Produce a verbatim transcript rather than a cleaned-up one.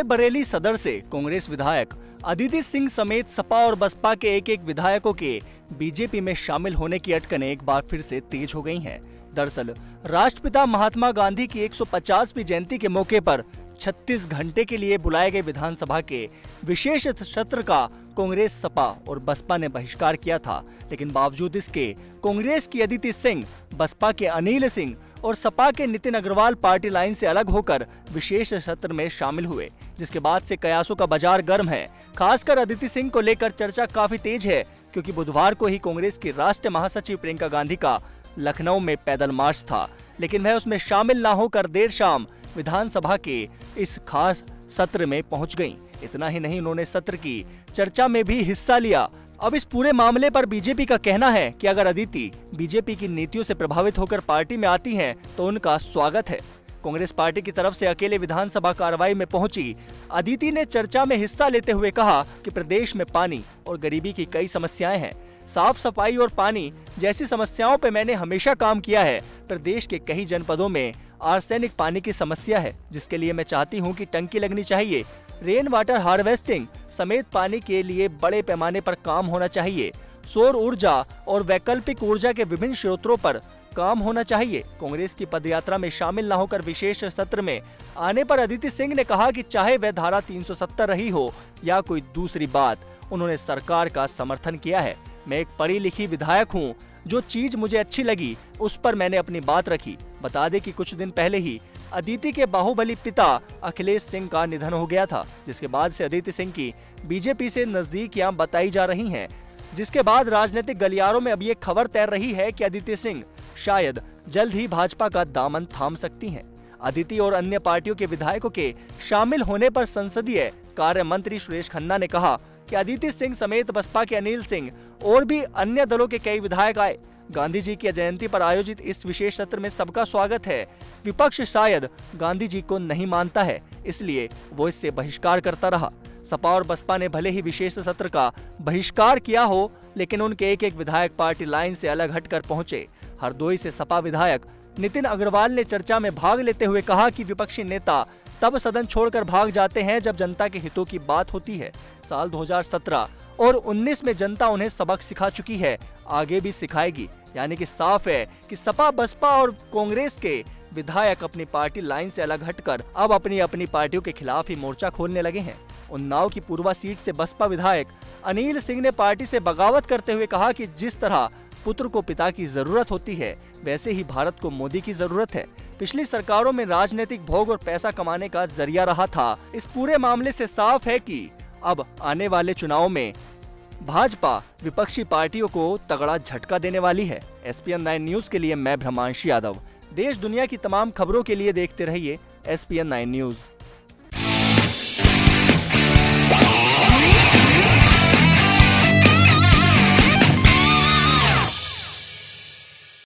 रायबरेली सदर से कांग्रेस विधायक अदिति सिंह समेत सपा और बसपा के एक एक विधायकों के बीजेपी में शामिल होने की अटकनें एक बार फिर से तेज हो गई हैं। दरअसल राष्ट्रपिता महात्मा गांधी की एक सौ पचासवीं जयंती के मौके पर छत्तीस घंटे के लिए बुलाए गए विधानसभा के विशेष सत्र का कांग्रेस, सपा और बसपा ने बहिष्कार किया था। लेकिन बावजूद इसके कांग्रेस की अदिति सिंह, बसपा के अनिल सिंह और सपा के नितिन अग्रवाल पार्टी लाइन से अलग होकर विशेष सत्र में शामिल हुए, जिसके बाद से कयासों का बाजार गर्म है। खासकर अदिति सिंह को लेकर चर्चा काफी तेज है, क्योंकि बुधवार को ही कांग्रेस की राष्ट्रीय महासचिव प्रियंका गांधी का लखनऊ में पैदल मार्च था, लेकिन वह उसमें शामिल न होकर देर शाम विधानसभा के इस खास सत्र में पहुंच गईं। इतना ही नहीं, उन्होंने सत्र की चर्चा में भी हिस्सा लिया। अब इस पूरे मामले पर बीजेपी का कहना है कि अगर अदिति बीजेपी की नीतियों से प्रभावित होकर पार्टी में आती हैं, तो उनका स्वागत है। कांग्रेस पार्टी की तरफ से अकेले विधानसभा कार्रवाई में पहुंची अदिति ने चर्चा में हिस्सा लेते हुए कहा कि प्रदेश में पानी और गरीबी की कई समस्याएं हैं। साफ सफाई और पानी जैसी समस्याओं पर मैंने हमेशा काम किया है। प्रदेश के कई जनपदों में आर्सेनिक पानी की समस्या है, जिसके लिए मैं चाहती हूं कि टंकी लगनी चाहिए। रेन वाटर हार्वेस्टिंग समेत पानी के लिए बड़े पैमाने पर काम होना चाहिए। सौर ऊर्जा और वैकल्पिक ऊर्जा के विभिन्न स्रोतों पर काम होना चाहिए। कांग्रेस की पदयात्रा में शामिल न होकर विशेष सत्र में आने पर अदिति सिंह ने कहा कि चाहे वह धारा तीन सौ सत्तर रही हो या कोई दूसरी बात, उन्होंने सरकार का समर्थन किया है। मैं एक पढ़ी लिखी विधायक हूं, जो चीज मुझे अच्छी लगी उस पर मैंने अपनी बात रखी। बता दें कि कुछ दिन पहले ही अदिति के बाहुबली पिता अखिलेश सिंह का निधन हो गया था, जिसके बाद से अदिति सिंह की बीजेपी से नजदीकियां बताई जा रही हैं। जिसके बाद राजनीतिक गलियारों में अब ये खबर तैर रही है कि अदिति सिंह शायद जल्द ही भाजपा का दामन थाम सकती हैं। अदिति और अन्य पार्टियों के विधायकों के शामिल होने पर संसदीय कार्य मंत्री सुरेश खन्ना ने कहा कि अदिति सिंह समेत बसपा के अनिल सिंह और भी अन्य दलों के कई विधायक आए। गांधी जी की जयंती पर आयोजित इस विशेष सत्र में सबका स्वागत है। विपक्ष शायद गांधी जी को नहीं मानता है, इसलिए वो इससे बहिष्कार करता रहा। सपा और बसपा ने भले ही विशेष सत्र का बहिष्कार किया हो, लेकिन उनके एक एक विधायक पार्टी लाइन से अलग हटकर पहुंचे। हरदोई से सपा विधायक नितिन अग्रवाल ने चर्चा में भाग लेते हुए कहा कि विपक्षी नेता तब सदन छोड़कर भाग जाते हैं जब जनता के हितों की बात होती है। साल दो हज़ार सत्रह और उन्नीस में जनता उन्हें सबक सिखा चुकी है, आगे भी सिखाएगी। यानी कि साफ है कि सपा, बसपा और कांग्रेस के विधायक अपनी पार्टी लाइन से अलग हटकर अब अपनी अपनी पार्टियों के खिलाफ ही मोर्चा खोलने लगे हैं। उन्नाव की पूर्वा सीट से बसपा विधायक अनिल सिंह ने पार्टी से बगावत करते हुए कहा कि जिस तरह पुत्र को पिता की जरूरत होती है, वैसे ही भारत को मोदी की जरूरत है। पिछली सरकारों में राजनीतिक भोग और पैसा कमाने का जरिया रहा था। इस पूरे मामले से साफ है कि अब आने वाले चुनाव में भाजपा विपक्षी पार्टियों को तगड़ा झटका देने वाली है। S P N nine news के लिए मैं भ्रमांशी यादव। देश दुनिया की तमाम खबरों के लिए देखते रहिए S P N nine news.